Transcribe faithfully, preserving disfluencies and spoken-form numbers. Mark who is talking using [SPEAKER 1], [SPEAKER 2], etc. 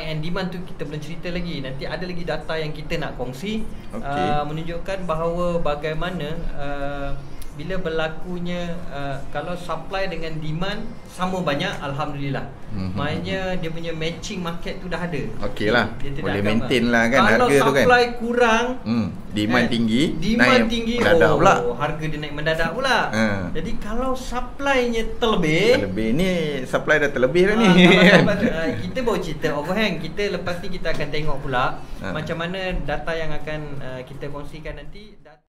[SPEAKER 1] and demand tu kita belum cerita lagi. Nanti ada lagi data yang kita nak kongsi, okay. uh, menunjukkan bahawa bagaimana uh, bila berlakunya uh, kalau supply dengan demand sama banyak, alhamdulillah. Mm-hmm. Maknanya dia punya matching market tu dah ada.
[SPEAKER 2] Okey lah. Boleh maintain
[SPEAKER 1] apa.
[SPEAKER 2] lah kan
[SPEAKER 1] kalau
[SPEAKER 2] harga tu kan.
[SPEAKER 1] Kalau supply kurang,
[SPEAKER 2] hmm. demand eh, tinggi,
[SPEAKER 1] demand
[SPEAKER 2] naik
[SPEAKER 1] tinggi,
[SPEAKER 2] mendadak
[SPEAKER 1] oh,
[SPEAKER 2] pula.
[SPEAKER 1] harga dia naik mendadak pula. Ha. Jadi kalau supply-nya terlebih,
[SPEAKER 2] terlebih ni supply dah terlebih dah ni.
[SPEAKER 1] Lepas, uh, kita baru cerita overhang. Kita lepas ni kita akan tengok pula ha. macam mana data yang akan uh, kita kongsikan nanti.